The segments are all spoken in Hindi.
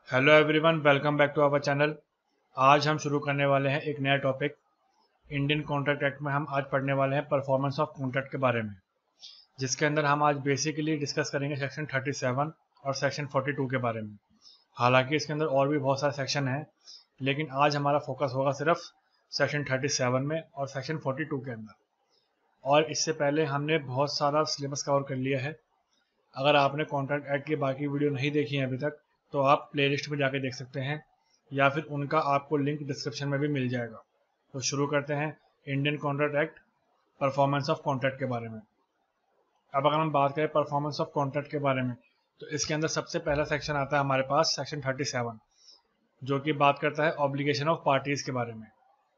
Hello everyone, welcome back to our channel. आज हम शुरू करने वाले हैं एक नया टॉपिक। इंडियन कॉन्ट्रैक्ट एक्ट में हम आज पढ़ने वाले हैं परफॉर्मेंस ऑफ कॉन्ट्रैक्ट के बारे में, जिसके अंदर हम आज बेसिकली डिस्कस करेंगे सेक्शन 37 और सेक्शन 42 के बारे में। हालांकि इसके अंदर और भी बहुत सारे सेक्शन हैं, लेकिन आज हमारा फोकस होगा सिर्फ सेक्शन 37 में और सेक्शन 42 के अंदर। और इससे पहले हमने बहुत सारा सिलेबस कवर कर लिया है। अगर आपने कॉन्ट्रैक्ट एक्ट की बाकी वीडियो नहीं देखी है अभी तक, तो आप प्लेलिस्ट में जाके देख सकते हैं, या फिर उनका आपको लिंक डिस्क्रिप्शन में भी मिल जाएगा। तो शुरू करते हैं Indian contract act performance of contract के बारे में। अब अगर हम बात करें परफॉर्मेंस ऑफ कॉन्ट्रैक्ट के बारे में, तो इसके अंदर सबसे पहला सेक्शन आता है हमारे पास सेक्शन 37, जो कि बात करता है ऑब्लिगेशन ऑफ पार्टीज के बारे में।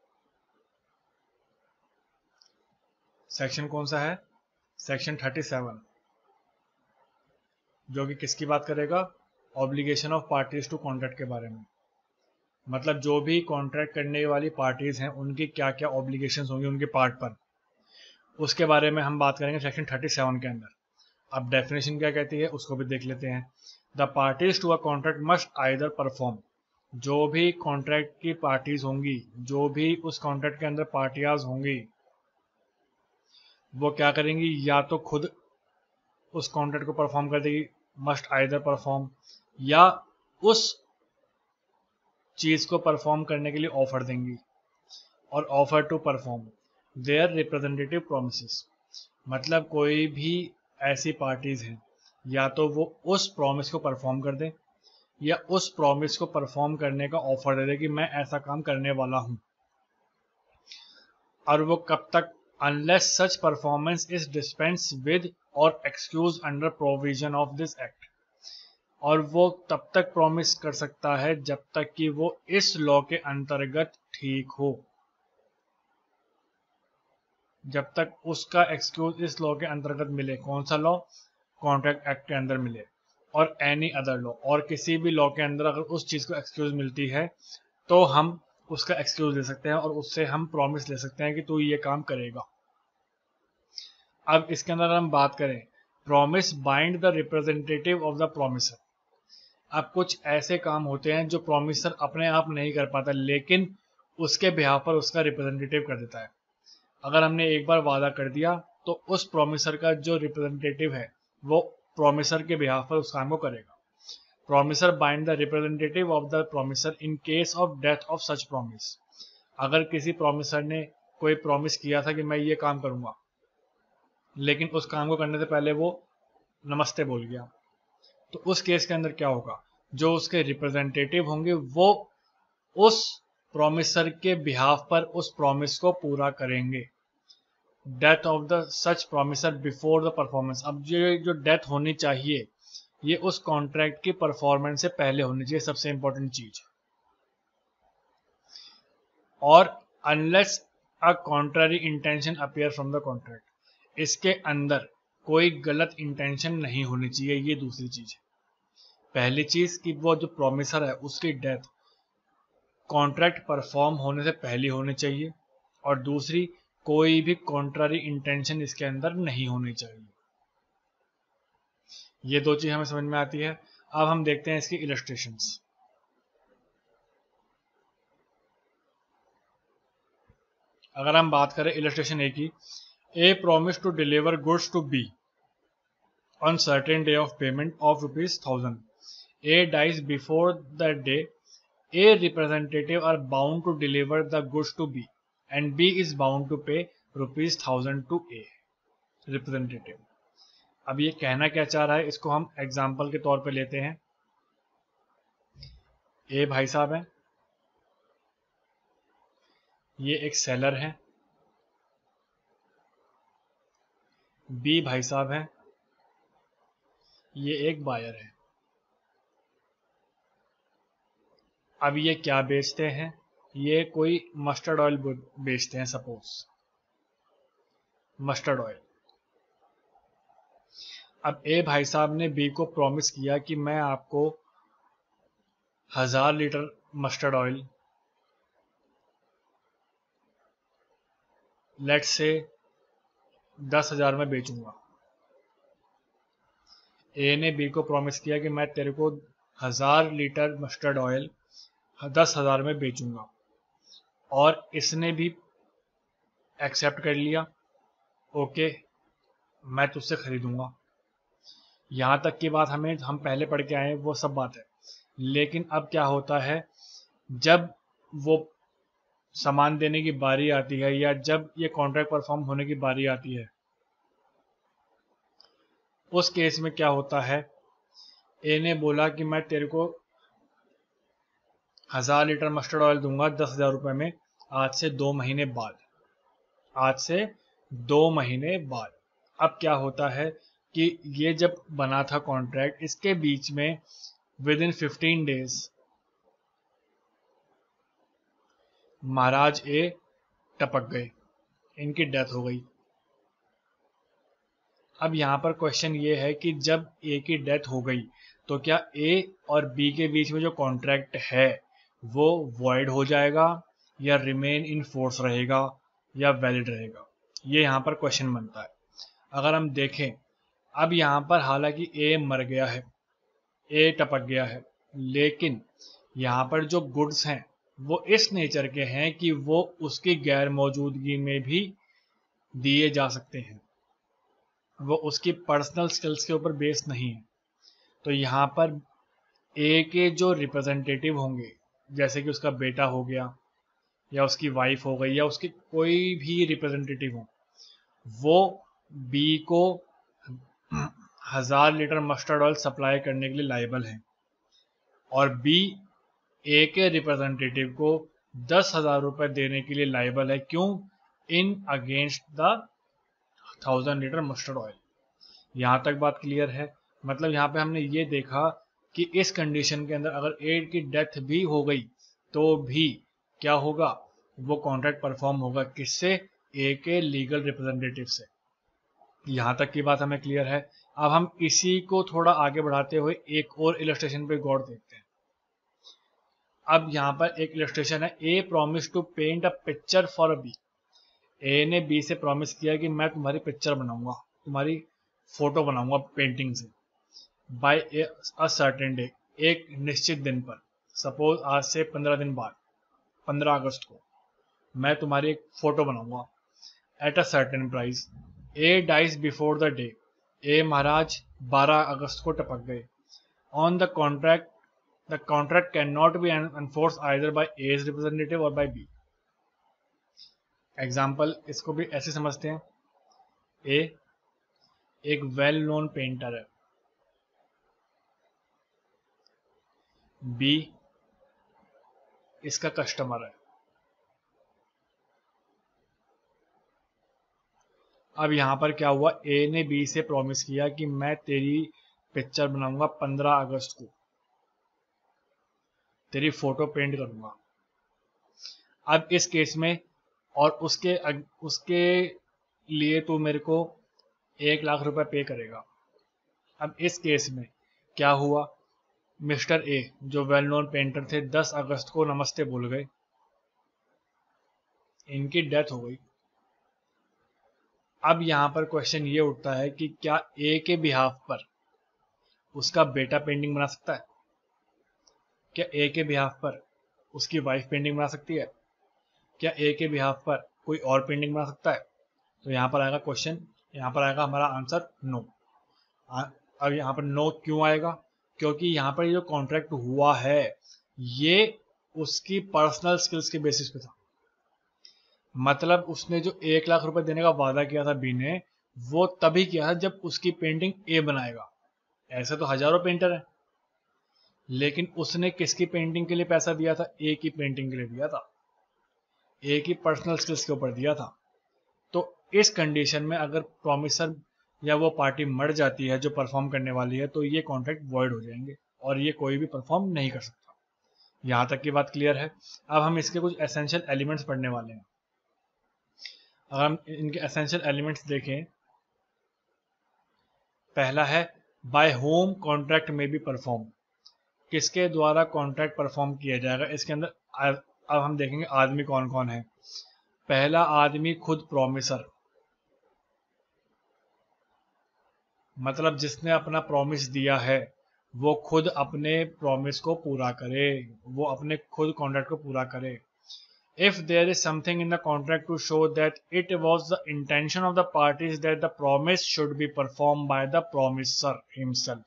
सेक्शन कौन सा है? सेक्शन 37, जो कि किसकी बात करेगा? Obligation of parties to contract के बारे में। मतलब जो भी कॉन्ट्रैक्ट करने वाली पार्टीज हैं उनकी क्या क्या ऑब्लिगेशंस होंगी उनके पार्ट पर, उसके बारे में हम बात करेंगे सेक्शन 37 के अंदर। अब डेफिनेशन क्या कहती है उसको भी देख लेते हैं। The parties to a contract must either perform, जो भी कॉन्ट्रैक्ट की पार्टीज होंगी, जो भी उस कॉन्ट्रैक्ट के अंदर पार्टियाज होंगी, वो क्या करेंगी? या तो खुद उस कॉन्ट्रैक्ट को परफॉर्म कर देगी, मस्ट आइदर परफॉर्म, या उस चीज को परफॉर्म करने के लिए ऑफर देंगी। और offer to perform their representative promises, मतलब कोई भी ऐसी पार्टीज हैं, या तो वो उस प्रॉमिस को परफॉर्म कर दें, या उस प्रॉमिस को परफॉर्म करने का ऑफर दे दे कि मैं ऐसा काम करने वाला हूं। और वो कब तक? Unless such performance is dispense with और excuse under provision of this act. और वो तब तक प्रॉमिस कर सकता है जब तक कि वो इस लॉ के अंतर्गत ठीक हो, जब तक उसका एक्सक्यूज इस लॉ के अंतर्गत मिले। कौन सा लॉ? कॉन्ट्रैक्ट एक्ट के अंदर मिले। और एनी अदर लॉ, और किसी भी लॉ के अंदर अगर उस चीज को एक्सक्यूज मिलती है तो हम उसका एक्सक्यूज ले सकते हैं और उससे हम प्रॉमिस ले सकते हैं कि तू ये काम करेगा। अब इसके अंदर हम बात करें, promise bind the representative of the promisor. अब कुछ ऐसे काम होते हैं जो प्रॉमिसर अपने आप नहीं कर पाता, लेकिन उसके बिहाफ पर उसका रिप्रेजेंटेटिव कर देता है। अगर हमने एक बार वादा कर दिया तो उस प्रॉमिसर का जो रिप्रेजेंटेटिव है वो प्रॉमिसर के बिहाफ पर उस काम को करेगा। Promisor bind the representative of the promisor in case of death of such promise. अगर किसी प्रॉमिसर ने कोई प्रॉमिस किया था कि मैं ये काम करूंगा, लेकिन उस काम को करने से पहले वो नमस्ते बोल गया, तो उस केस के अंदर क्या होगा? जो उसके रिप्रेजेंटेटिव होंगे वो उस प्रॉमिसर के बिहाफ पर उस प्रॉमिस को पूरा करेंगे। Death of the such promisor before the performance. अब ये जो डेथ होनी चाहिए ये उस कॉन्ट्रैक्ट की परफॉर्मेंस से पहले होनी चाहिए, सबसे इंपॉर्टेंट चीज। और unless a contrary intention appear from the contract, इसके अंदर कोई गलत इंटेंशन नहीं होनी चाहिए, ये दूसरी चीज है। पहली चीज कि वो जो प्रॉमिसर है उसकी डेथ कॉन्ट्रैक्ट परफॉर्म होने से पहले होनी चाहिए, और दूसरी कोई भी कॉन्ट्ररी इंटेंशन इसके अंदर नहीं होनी चाहिए। ये दो चीज हमें समझ में आती है। अब हम देखते हैं इसकी इलस्ट्रेशंस। अगर हम बात करें इलस्ट्रेशन ए की, A promise to deliver goods to B on certain day of payment of ₹1000. A dies before that day. A representative are bound to deliver the goods to B, and B is bound to pay ₹1000 to A representative. अब ये कहना क्या चाह रहा है, इसको हम एग्जाम्पल के तौर पे लेते हैं। ए भाई साहब हैं, ये एक सेलर है। बी भाई साहब हैं, ये एक बायर है। अब ये क्या बेचते हैं? ये कोई मस्टर्ड ऑयल बेचते हैं, सपोज मस्टर्ड ऑयल। अब ए भाई साहब ने बी को प्रॉमिस किया कि मैं आपको 1000 लीटर मस्टर्ड ऑयल, लेट से 10,000 में बेचूंगा। ए ने बी को प्रॉमिस किया कि मैं तेरे को 1000 लीटर मस्टर्ड ऑयल 10,000 में बेचूंगा, और इसने भी एक्सेप्ट कर लिया, ओके मैं तुझसे खरीदूंगा। यहाँ तक की बात हम पहले पढ़ के आए वो सब बात है। लेकिन अब क्या होता है, जब वो सामान देने की बारी आती है या जब ये कॉन्ट्रैक्ट परफॉर्म होने की बारी आती है, उस केस में क्या होता है, ए ने बोला कि मैं तेरे को 1000 लीटर मस्टर्ड ऑयल दूंगा 10,000 रुपये में, आज से 2 महीने बाद, आज से 2 महीने बाद। अब क्या होता है कि ये जब बना था कॉन्ट्रैक्ट, इसके बीच में विद इन 15 डेज महाराज ए टपक गए, इनकी डेथ हो गई। अब यहाँ पर क्वेश्चन ये है कि जब ए की डेथ हो गई तो क्या ए और बी के बीच में जो कॉन्ट्रैक्ट है वो वॉइड हो जाएगा या रिमेन इन फोर्स रहेगा या वैलिड रहेगा, ये यहाँ पर क्वेश्चन बनता है। अगर हम देखें, अब यहाँ पर हालांकि ए मर गया है, ए टपक गया है, लेकिन यहाँ पर जो गुड्स हैं वो इस नेचर के हैं कि वो उसकी गैर मौजूदगी में भी दिए जा सकते हैं, वो उसकी पर्सनल स्किल्स के ऊपर बेस नहीं है। तो यहाँ पर ए के जो रिप्रेजेंटेटिव होंगे, जैसे कि उसका बेटा हो गया या उसकी वाइफ हो गई या उसके कोई भी रिप्रेजेंटेटिव हो, वो बी को 1000 लीटर मस्टर्ड ऑयल सप्लाई करने के लिए लायबल है, और बी ए के रिप्रेजेंटेटिव को 10,000 रुपये देने के लिए लायबल है। क्यों? In against the 1000 litre mustard oil. यहाँ तक बात क्लियर है? मतलब यहाँ पे हमने ये देखा कि इस कंडीशन के अंदर अगर ए की डेथ भी हो गई तो भी क्या होगा, वो कॉन्ट्रैक्ट परफॉर्म होगा, किससे? ए के लीगल रिप्रेजेंटेटिव से। यहाँ तक की बात हमें क्लियर है। अब हम इसी को थोड़ा आगे बढ़ाते हुए एक और इलस्ट्रेशन पे गौर देखते हैं। अब यहाँ पर एक इलस्ट्रेशन है, A promise to paint a picture for a B. A ने बी से प्रॉमिस किया कि मैं तुम्हारी पिक्चर बनाऊंगा, तुम्हारी फोटो बनाऊंगा पेंटिंग से, बाय अ सर्टेन डे, एक निश्चित दिन पर। सपोज आज से 15 दिन बाद 15 अगस्त को मैं तुम्हारी एक फोटो बनाऊंगा at a certain price. A dies before the day, A महाराज 12 अगस्त को टपक गए। On the contract can not be enforce either by as representative और बाय बी। एग्जाम्पल इसको भी ऐसे समझते हैं, ए एक वेल नोन पेंटर है, बी इसका कस्टमर है। अब यहाँ पर क्या हुआ, ए ने बी से प्रॉमिस किया कि मैं तेरी पिक्चर बनाऊंगा 15 अगस्त को, तेरी फोटो पेंट करूंगा। अब इस केस में और उसके लिए तू मेरे को 1 लाख रुपए पे करेगा। अब इस केस में क्या हुआ, मिस्टर ए जो वेल नोन पेंटर थे 10 अगस्त को नमस्ते बोल गए, इनकी डेथ हो गई। अब यहाँ पर क्वेश्चन ये उठता है कि क्या ए के बिहाफ पर उसका बेटा पेंटिंग बना सकता है? क्या ए के बिहाफ पर उसकी वाइफ पेंटिंग बना सकती है? क्या ए के बिहाफ पर कोई और पेंटिंग बना सकता है? तो यहाँ पर आएगा क्वेश्चन, यहाँ पर आएगा हमारा आंसर नो। अब यहाँ पर नो क्यों आएगा? क्योंकि यहाँ पर ये जो कॉन्ट्रैक्ट हुआ है ये उसकी पर्सनल स्किल्स के बेसिस पे था। मतलब उसने जो 1 लाख रुपए देने का वादा किया था बी ने, वो तभी किया था जब उसकी पेंटिंग ए बनाएगा। ऐसे तो हजारों पेंटर हैं, लेकिन उसने किसकी पेंटिंग के लिए पैसा दिया था? ए की पेंटिंग के लिए दिया था, ए की पर्सनल स्किल्स के ऊपर दिया था। तो इस कंडीशन में अगर प्रॉमिसर या वो पार्टी मर जाती है जो परफॉर्म करने वाली है, तो ये कॉन्ट्रैक्ट वॉइड हो जाएंगे और ये कोई भी परफॉर्म नहीं कर सकता। यहाँ तक की बात क्लियर है? अब हम इसके कुछ एसेंशियल एलिमेंट्स पढ़ने वाले हैं। अगर हम इनके एसेंशियल एलिमेंट्स देखें, पहला है बाय होम कॉन्ट्रैक्ट में बी परफॉर्म, किसके द्वारा कॉन्ट्रैक्ट परफॉर्म किया जाएगा। इसके अंदर अब हम देखेंगे आदमी कौन कौन है। पहला आदमी खुद प्रॉमिसर, मतलब जिसने अपना प्रॉमिस दिया है वो खुद अपने प्रॉमिस को पूरा करे, वो अपने खुद कॉन्ट्रैक्ट को पूरा करे। If there is something in the contract to show that it was the intention of the parties that the promise should be performed by the promiser himself.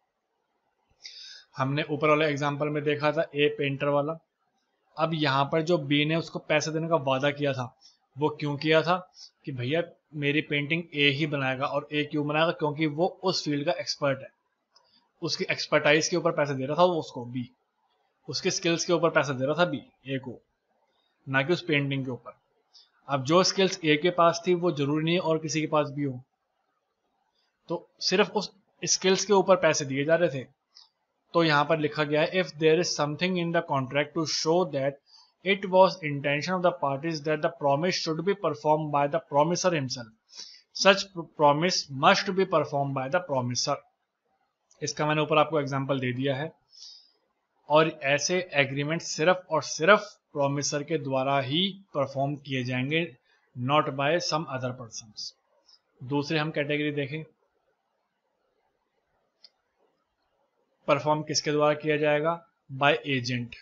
हमने ऊपर वाले एग्जांपल में देखा था ए पेंटर वाला। अब यहाँ पर जो बी ने उसको पैसे देने का वादा किया था, वो क्यों किया था कि भैया मेरी पेंटिंग ए ही बनाएगा। और ए क्यों बनाएगा? क्योंकि वो उस फील्ड का एक्सपर्ट है, उसकी एक्सपर्टाइज के ऊपर पैसे दे रहा था वो उसको, बी उसके स्किल्स के ऊपर पैसे दे रहा था बी ए को, ना कि उस पेंटिंग के ऊपर। अब जो स्किल्स ए के पास थी वो जरूरी नहीं और किसी के पास भी हो, तो सिर्फ उस स्किल्स के ऊपर पैसे दिए जा रहे थे। तो यहां पर लिखा गया है if there is something in the contract to show that it was intention of the parties that the promise should be perform by the promisor himself, such promise must be perform by the promisor. इसका मैंने ऊपर आपको एग्जांपल दे दिया है। और ऐसे एग्रीमेंट सिर्फ और सिर्फ प्रॉमिसर के द्वारा ही परफॉर्म किए जाएंगे, not by some other persons. दूसरे हम कैटेगरी देखें, परफॉर्म किसके द्वारा किया जाएगा? By agent.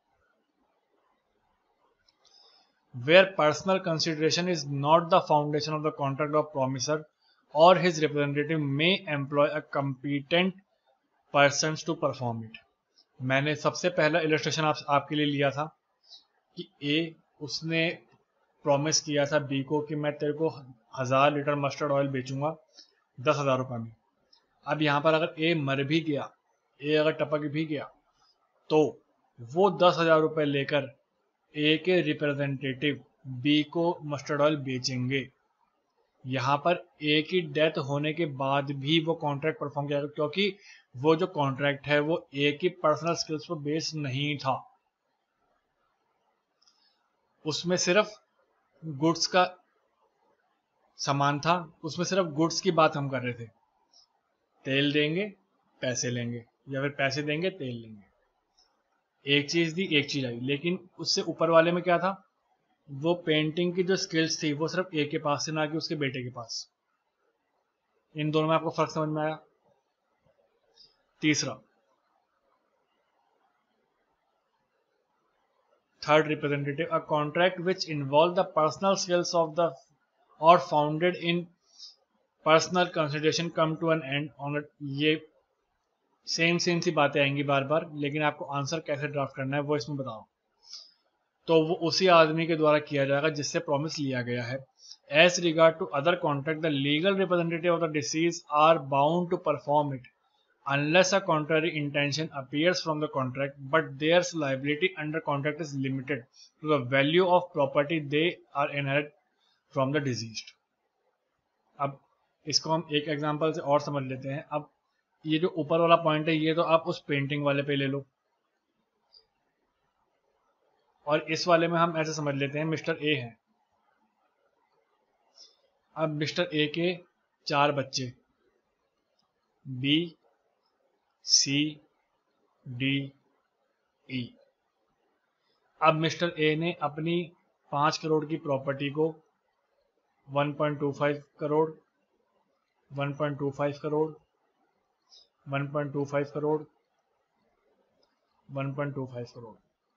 Where personal consideration is not the foundation of the contract of promisor और his representative may employ a competent person to perform it. मैंने सबसे पहला इलस्ट्रेशन आपके लिए लिया था कि ए उसने प्रॉमिस किया था बी को कि मैं तेरे को 1000 लीटर मस्टर्ड ऑयल बेचूंगा 10,000 रुपये में। अब यहाँ पर अगर ए मर भी गया, ए अगर टपक भी गया, तो वो 10,000 रुपये लेकर ए के रिप्रेजेंटेटिव बी को मस्टर्ड ऑयल बेचेंगे। यहाँ पर ए की डेथ होने के बाद भी वो कॉन्ट्रैक्ट परफॉर्म किया, क्योंकि वो जो कॉन्ट्रैक्ट है वो ए की पर्सनल स्किल्स पर बेस्ड नहीं था, उसमें सिर्फ गुड्स का सामान था, उसमें सिर्फ गुड्स की बात हम कर रहे थे। तेल देंगे पैसे लेंगे, या फिर पैसे देंगे तेल लेंगे। एक चीज दी एक चीज आई। लेकिन उससे ऊपर वाले में क्या था? वो पेंटिंग की जो स्किल्स थी वो सिर्फ ए के पास थी, ना कि उसके बेटे के पास। इन दोनों में आपको फर्क समझ में आया? तीसरा, third representative, a contract which involve the personal skills of the और founded in personal consideration come to an end on. ये सेम सी बातें आएंगी बार बार, लेकिन आपको आंसर कैसे ड्राफ्ट करना है वो इसमें बताओ। तो वो उसी आदमी के द्वारा किया जाएगा जिससे प्रॉमिस लिया गया है। As regard to other contract the legal representative of the disease are bound to perform it unless a contrary intention appears from the contract, but their liability under contract is limited to the value of property they are inherit from the deceased. अब इसको हम एक एग्जांपल से और समझ लेते हैं। अब ये जो ऊपर वाला पॉइंट है ये तो आप उस पेंटिंग वाले पे ले लो, और इस वाले में हम ऐसे समझ लेते हैं मिस्टर ए है। अब मिस्टर ए के 4 बच्चे, बी सी डी ई। अब मिस्टर ए ने अपनी 5 करोड़ की प्रॉपर्टी को 1.25 करोड़ 1.25 करोड़ 1.25 करोड़ 1.25 करोड़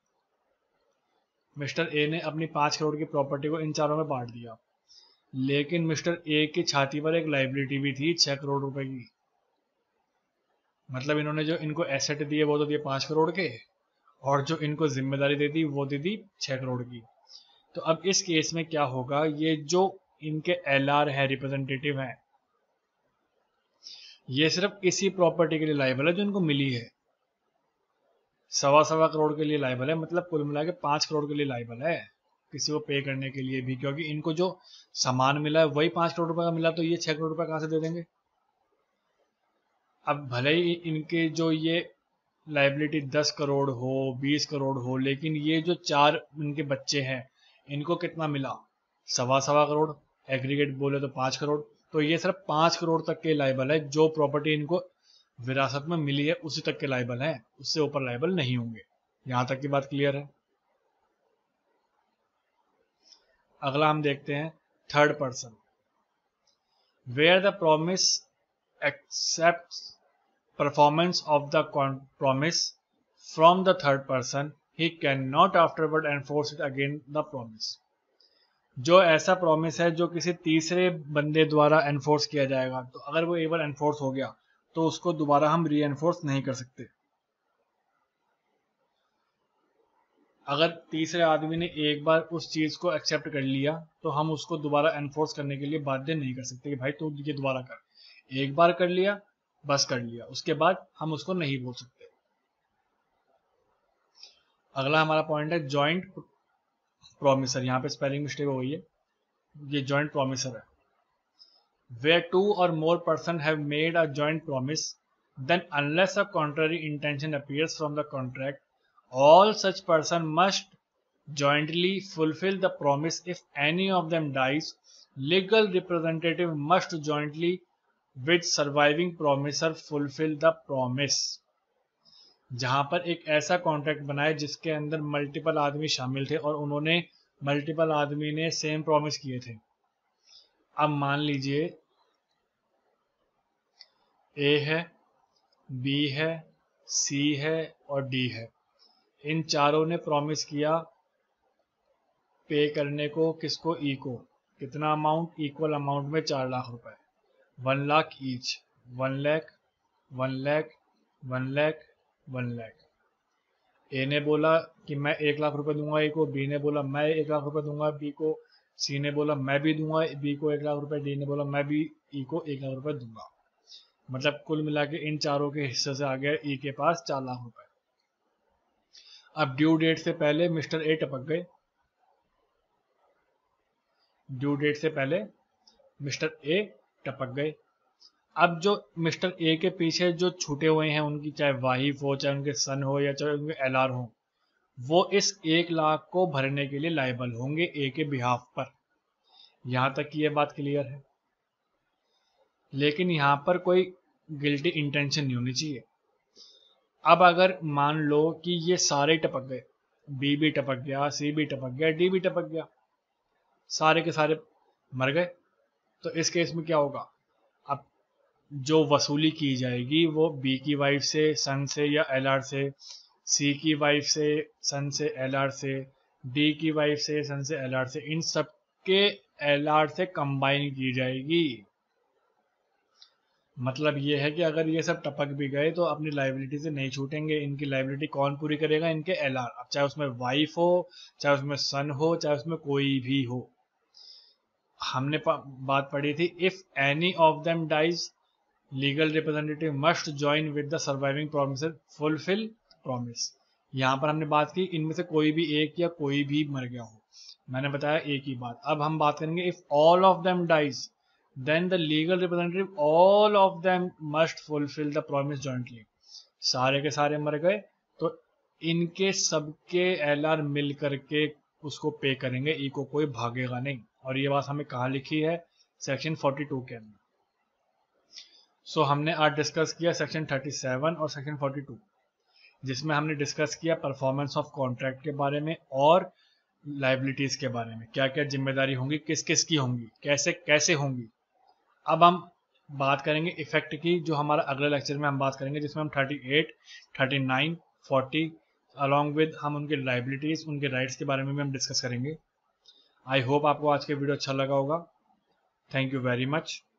मिस्टर ए ने अपनी 5 करोड़ की प्रॉपर्टी को इन चारों में बांट दिया। लेकिन मिस्टर ए की छाती पर एक लाइबिलिटी भी थी 6 करोड़ रुपए की। मतलब इन्होंने जो इनको एसेट दिए वो तो दिए 5 करोड़ के, और जो इनको जिम्मेदारी दे दी वो दे दी 6 करोड़ की। तो अब इस केस में क्या होगा? ये जो इनके एलआर है, रिप्रेजेंटेटिव हैं, ये सिर्फ इसी प्रॉपर्टी के लिए लायबल है जो इनको मिली है। 1.25 करोड़ के लिए लायबल है, मतलब कुल मिला के 5 करोड़ के लिए लायबल है किसी को पे करने के लिए भी, क्योंकि इनको जो सामान मिला है वही 5 करोड़ रुपए का मिला, तो ये 6 करोड़ रुपए कहां से दे देंगे? अब भले ही इनके जो ये लाइबिलिटी 10 करोड़ हो 20 करोड़ हो, लेकिन ये जो 4 इनके बच्चे हैं इनको कितना मिला? 1.25 करोड़। एग्रीगेट बोले तो 5 करोड़। तो ये सिर्फ 5 करोड़ तक के लाइबल है, जो प्रॉपर्टी इनको विरासत में मिली है उसी तक के लाइबल है, उससे ऊपर लाइबल नहीं होंगे। यहां तक की बात क्लियर है? अगला हम देखते हैं third person, where the promise accept performance of the promise from the third person, he can not afterward enforce it again the promise. जो ऐसा प्रॉमिस है जो किसी तीसरे बंदे द्वारा एनफोर्स किया जाएगा, तो अगर वो एक बार एनफोर्स हो गया तो उसको दोबारा हम री एनफोर्स नहीं कर सकते। अगर तीसरे आदमी ने एक बार उस चीज को एक्सेप्ट कर लिया तो हम उसको दोबारा एनफोर्स करने के लिए बाध्य नहीं कर सकते कि भाई तू ये दोबारा कर। एक बार कर लिया, बस कर लिया, उसके बाद हम उसको नहीं बोल सकते। अगला हमारा पॉइंट है जॉइंट प्रोमिसर। यहाँ पे स्पेलिंग मिस्टेक हो गई है, ये जॉइंट प्रोमिसर है। Where two or more persons have made a joint promise, then unless a contrary intention appears from the contract, all such persons must jointly fulfill the promise. If any of them dies, legal representative must jointly with surviving promiser fulfill the promise. जहां पर एक ऐसा कॉन्ट्रैक्ट बनाए जिसके अंदर मल्टीपल आदमी शामिल थे और उन्होंने मल्टीपल आदमी ने सेम प्रॉमिस किए थे। अब मान लीजिए ए है, बी है, सी है और डी है। इन चारों ने प्रॉमिस किया पे करने को, किसको, ई को। कितना अमाउंट, इक्वल अमाउंट में 4 लाख रुपए, 1 लाख ईच, 1 लाख, 1 लाख, 1 लाख, 1 लाख। ए ने बोला कि मैं 1 लाख रुपए दूंगा ए को, बी ने बोला मैं 1 लाख रुपए दूंगा बी को, सी ने बोला मैं भी दूंगा बी को 1 लाख रुपए, डी ने बोला मैं भी ई को 1 लाख रुपए दूंगा। मतलब कुल मिला के इन चारों के हिस्से से आ गया ई के पास 4 लाख रुपए। अब ड्यू डेट से पहले मिस्टर ए टपक गए, ड्यू डेट से पहले मिस्टर ए टपक गए। अब जो मिस्टर ए के पीछे जो छूटे हुए हैं, उनकी चाहे वाइफ हो, चाहे उनके सन हो, या चाहे उनके एलआर हो, वो इस 1 लाख को भरने के लिए लायबल होंगे ए के बिहाफ पर। यहां तक की ये बात क्लियर है। लेकिन यहां पर कोई गिल्टी इंटेंशन नहीं होनी चाहिए। अब अगर मान लो कि ये सारे टपक गए, बी भी टपक गया, सी भी टपक गया, डी भी टपक गया, सारे के सारे मर गए, तो इस केस में क्या होगा? अब जो वसूली की जाएगी वो बी की वाइफ से, सन से या एलआर से, सी की वाइफ से, सन से, एलआर से, डी की वाइफ से, सन से, एलआर से, इन सब के एलआर से कंबाइन की जाएगी। मतलब ये है कि अगर ये सब टपक भी गए तो अपनी लाइबिलिटी से नहीं छूटेंगे। इनकी लाइबिलिटी कौन पूरी करेगा? इनके एलआर। अब चाहे उसमें वाइफ हो, चाहे उसमें सन हो, चाहे उसमें कोई भी हो। हमने बात पढ़ी थी, if any of them dies legal representative must join with the surviving promisor fulfil promise. यहाँ पर हमने बात की इनमें से कोई भी एक या कोई भी मर गया हो, मैंने बताया एक ही बात। अब हम बात करेंगे if all of them dies then the legal representative all of them must fulfill the promise jointly। सारे के सारे मर गए तो इनके सबके एलआर मिल करके उसको पे करेंगे, ई को कोई भागेगा नहीं। और ये बात हमें कहाँ लिखी है? सेक्शन 42 के अंदर। सो हमने आज डिस्कस किया सेक्शन 37 और सेक्शन 42, जिसमें हमने डिस्कस किया परफॉर्मेंस ऑफ कॉन्ट्रैक्ट के बारे में और लाइबिलिटीज के बारे में, क्या क्या जिम्मेदारी होंगी, किस किस की होंगी, कैसे कैसे होंगी। अब हम बात करेंगे इफेक्ट की, जो हमारा अगले लेक्चर में हम बात करेंगे, जिसमें हम 38, 39, 40 अलॉन्ग विद हम उनके लाइबिलिटीज, उनके राइट्स के बारे में भी हम डिस्कस करेंगे। आई होप आपको आज के वीडियो अच्छा लगा होगा। Thank you very much.